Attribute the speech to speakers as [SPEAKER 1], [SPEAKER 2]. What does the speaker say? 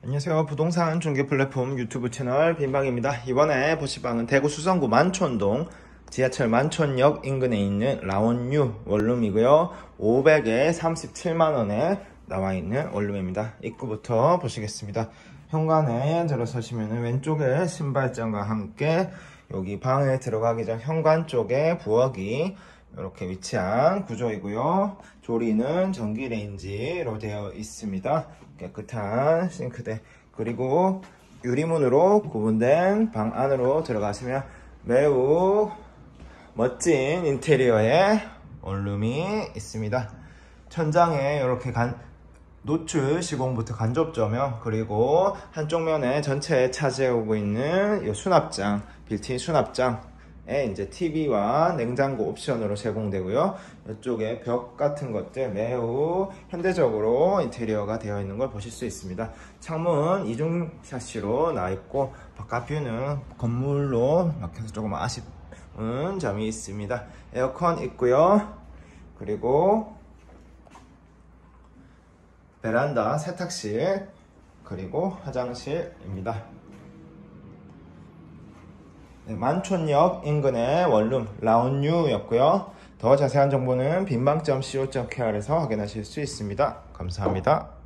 [SPEAKER 1] 안녕하세요. 부동산 중개 플랫폼 유튜브 채널 빈방입니다. 이번에 보실 방은 대구 수성구 만촌동 지하철 만촌역 인근에 있는 라온유 원룸이고요. 500에 37만원에 나와있는 원룸입니다. 입구부터 보시겠습니다. 현관에 들어서시면 왼쪽에 신발장과 함께 여기 방에 들어가기 전 현관 쪽에 부엌이 이렇게 위치한 구조이고요. 조리는 전기레인지로 되어 있습니다. 깨끗한 싱크대, 그리고 유리문으로 구분된 방 안으로 들어가시면 매우 멋진 인테리어의 원룸이 있습니다. 천장에 이렇게 노출 시공부터 간접 조명, 그리고 한쪽 면에 전체에 차지하고 있는 이 수납장, 빌트인 수납장 이제 TV와 냉장고 옵션으로 제공되고요. 이쪽에 벽 같은 것들 매우 현대적으로 인테리어가 되어 있는 걸 보실 수 있습니다. 창문 이중 샤시로 나와 있고 바깥 뷰는 건물로 막혀서 조금 아쉬운 점이 있습니다. 에어컨 있고요. 그리고 베란다, 세탁실, 그리고 화장실입니다. 만촌역 인근의 원룸 라온유였고요. 더 자세한 정보는 빈방.co.kr에서 확인하실 수 있습니다. 감사합니다.